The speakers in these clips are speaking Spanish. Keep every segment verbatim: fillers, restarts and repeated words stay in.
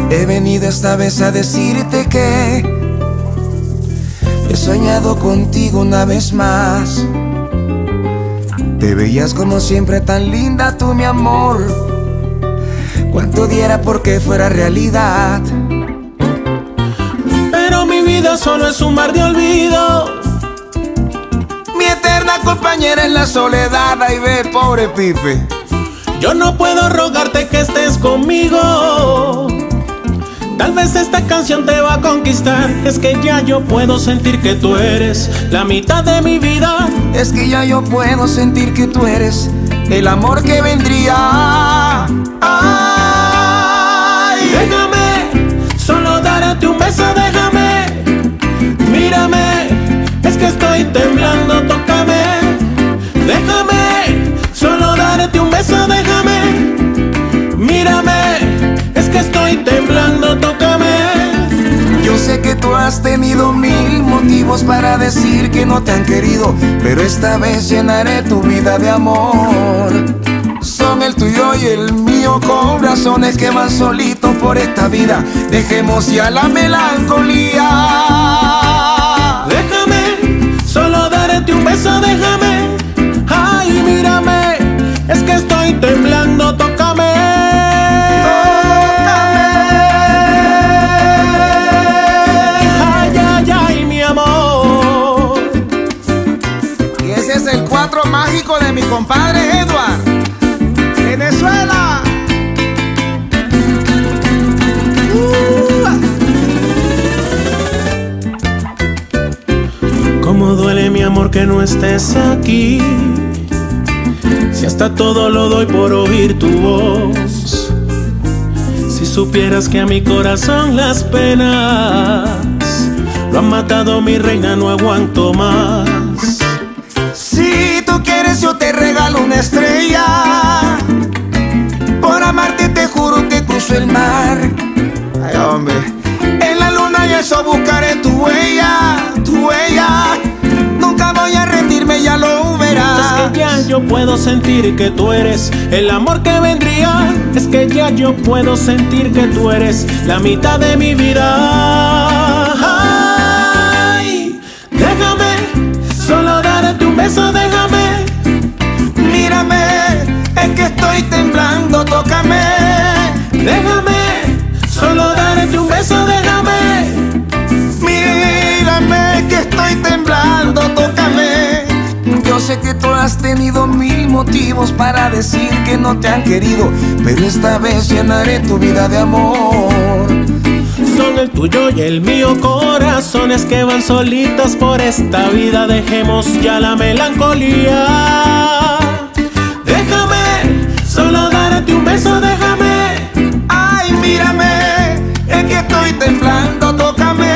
He venido esta vez a decirte que he soñado contigo una vez más. Te veías como siempre tan linda tú, mi amor. Cuánto diera porque fuera realidad. Pero mi vida solo es un mar de olvido. Mi eterna compañera en la soledad. Ay, ve, pobre Pipe. Yo no puedo rogarte que estés conmigo. Tal vez esta canción te va a conquistar. Es que ya yo puedo sentir que tú eres la mitad de mi vida. Es que ya yo puedo sentir que tú eres el amor que vendría. Ay, déjame solo darte un beso, déjame. Mírame, es que estoy temblando, tócame. Déjame solo darte un beso, déjame. Mírame, es que estoy temblando, tócame. Yo sé que tú has tenido mil motivos para decir que no te han querido, pero esta vez llenaré tu vida de amor. Son el tuyo y el mío, con razones que van solitos por esta vida. Dejemos ya la melancolía. Déjame solo darte un beso, déjame. Ay, mírame, es que estoy temblando, tócame. Ay, ay, ay, mi amor. Y ese es el cuatro mágico de mi compadre Edward. Venezuela. uh. Cómo duele, mi amor, que no estés aquí. Si hasta todo lo doy por oír tu voz. Si supieras que a mi corazón las penas lo han matado, mi reina, no aguanto más. Si tú quieres yo te regalo una estrella. Por amarte te juro que cruzo el mar. Ay, hombre. En la luna y eso buscaré tu huella, tu huella. Nunca voy a rendirme, ya lo verás. Es que ya yo puedo sentir que tú eres el amor que vendría. Es que ya yo puedo sentir que tú eres la mitad de mi vida. Ay, déjame solo darte un beso, déjame. Mírame, es que estoy temblando, tócame. Déjame solo darte un beso, déjame. Mírame, que estoy temblando, tócame. Yo sé que tú has tenido mil motivos para decir que no te han querido, pero esta vez llenaré tu vida de amor. Son el tuyo y el mío, corazones que van solitos por esta vida. Dejemos ya la melancolía. Déjame solo darte un beso, déjame. Ay, mírame, es que estoy temblando, tócame.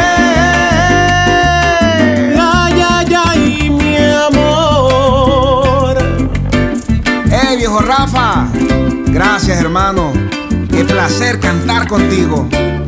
Ay, ay, ay, mi amor. Hey, viejo Rafa, gracias, hermano. Qué placer cantar contigo.